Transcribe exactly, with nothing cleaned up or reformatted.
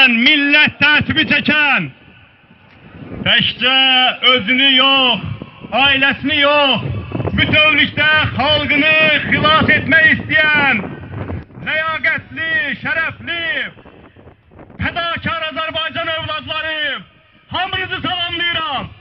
eden, millət tərtibi çəkən, təkcə özünü yox, ailəsini yox, bütövlükdə xalqını xilas etmək istəyən, ləyaqətli, şərəfli, fədakar Azərbaycan övladları, hamınızı salamlayıram.